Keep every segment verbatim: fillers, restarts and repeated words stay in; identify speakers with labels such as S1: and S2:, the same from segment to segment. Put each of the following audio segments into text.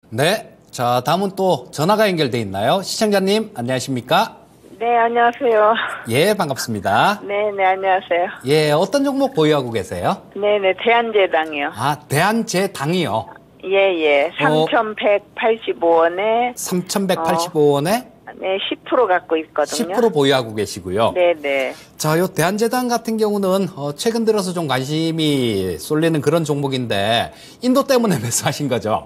S1: 네. 자, 다음은 또 전화가 연결돼 있나요? 시청자님, 안녕하십니까?
S2: 네, 안녕하세요.
S1: 예, 반갑습니다.
S2: 네, 네, 안녕하세요.
S1: 예, 어떤 종목 보유하고 계세요?
S2: 네, 네, 대한제당이요.
S1: 아, 대한제당이요.
S2: 예, 예. 삼천백팔십오 원에
S1: 삼천백팔십오 원에
S2: 네, 십 퍼센트 갖고 있거든요.
S1: 십 퍼센트 보유하고 계시고요.
S2: 네, 네.
S1: 자, 요 대한제당 같은 경우는 어, 최근 들어서 좀 관심이 쏠리는 그런 종목인데 인도 때문에 매수하신 거죠?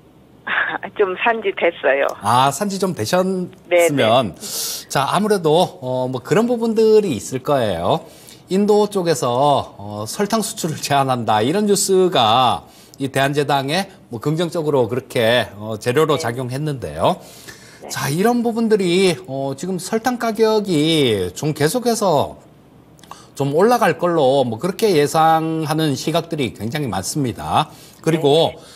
S2: 좀 산지 됐어요.
S1: 아, 산지 좀 되셨으면
S2: 네네.
S1: 자, 아무래도 어, 뭐 그런 부분들이 있을 거예요. 인도 쪽에서 어, 설탕 수출을 제한한다 이런 뉴스가 이 대한제당에 뭐 긍정적으로 그렇게 어, 재료로
S2: 네.
S1: 작용했는데요.
S2: 네.
S1: 자, 이런 부분들이 어, 지금 설탕 가격이 좀 계속해서 좀 올라갈 걸로 뭐 그렇게 예상하는 시각들이 굉장히 많습니다. 그리고
S2: 네.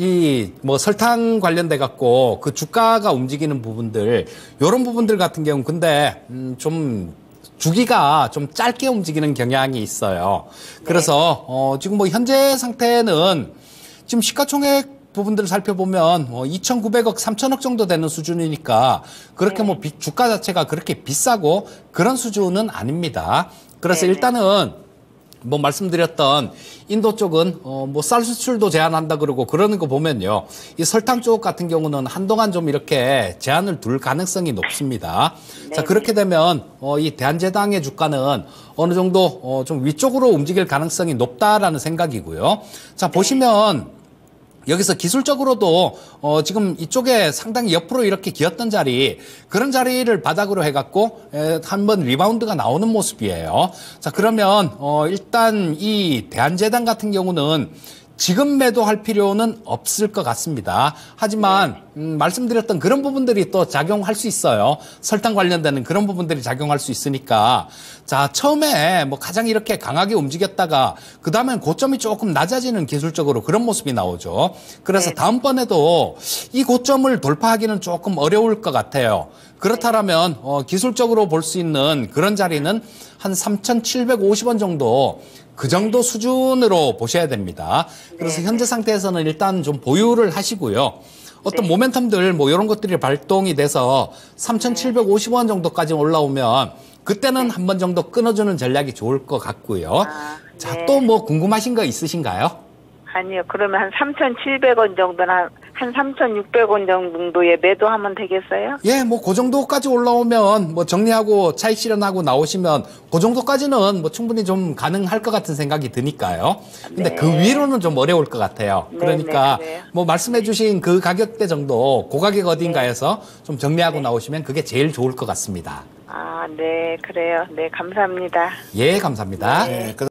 S1: 이 뭐 설탕 관련돼 갖고 그 주가가 움직이는 부분들 요런 부분들 같은 경우 근데 음, 좀 주기가 좀 짧게 움직이는 경향이 있어요. 그래서 어, 지금 뭐 현재 상태는 지금 시가총액 부분들을 살펴보면 어, 이천구백억, 삼천억 정도 되는 수준이니까 그렇게
S2: 네.
S1: 뭐 비, 주가 자체가 그렇게 비싸고 그런 수준은 아닙니다. 그래서
S2: 네네.
S1: 일단은 뭐 말씀드렸던 인도 쪽은 어 뭐 쌀 수출도 제한한다 그러고 그러는 거 보면요. 이 설탕 쪽 같은 경우는 한동안 좀 이렇게 제한을 둘 가능성이 높습니다.
S2: 네네.
S1: 자, 그렇게 되면 어 이 대한제당의 주가는 어느 정도 어 좀 위쪽으로 움직일 가능성이 높다라는 생각이고요. 자, 보시면 여기서 기술적으로도 어 지금 이쪽에 상당히 옆으로 이렇게 기었던 자리 그런 자리를 바닥으로 해갖고 한번 리바운드가 나오는 모습이에요. 자, 그러면 어 일단 이 대한제당 같은 경우는 지금 매도할 필요는 없을 것 같습니다. 하지만 음, 말씀드렸던 그런 부분들이 또 작용할 수 있어요. 설탕 관련되는 그런 부분들이 작용할 수 있으니까 자, 처음에 뭐 가장 이렇게 강하게 움직였다가 그 다음엔 고점이 조금 낮아지는 기술적으로 그런 모습이 나오죠. 그래서
S2: 네.
S1: 다음번에도 이 고점을 돌파하기는 조금 어려울 것 같아요. 그렇다면 어, 기술적으로 볼 수 있는 그런 자리는 한 삼천칠백오십 원 정도 그 정도 수준으로 보셔야 됩니다. 그래서
S2: 네.
S1: 현재 상태에서는 일단 좀 보유를 하시고요. 어떤
S2: 네.
S1: 모멘텀들 뭐 이런 것들이 발동이 돼서 삼천칠백오십 원 정도까지 올라오면 그때는 한 번 정도 끊어주는 전략이 좋을 것 같고요.
S2: 아,
S1: 자,
S2: 네.
S1: 또 뭐 궁금하신 거 있으신가요?
S2: 아니요. 그러면 한 삼천칠백 원 정도는 한, 한 삼천육백 원 정도에 매도하면 되겠어요?
S1: 예, 뭐 그 정도까지 올라오면 뭐 정리하고 차익 실현하고 나오시면 그 정도까지는 뭐 충분히 좀 가능할 것 같은 생각이 드니까요. 근데
S2: 네.
S1: 그 위로는 좀 어려울 것 같아요.
S2: 네,
S1: 그러니까
S2: 네, 그래요.
S1: 뭐 말씀해 주신 그 가격대 정도 고가격 어딘가에서 좀 정리하고
S2: 네.
S1: 나오시면 그게 제일 좋을 것 같습니다.
S2: 아, 네, 그래요. 네, 감사합니다.
S1: 예, 감사합니다.
S2: 네.
S1: 그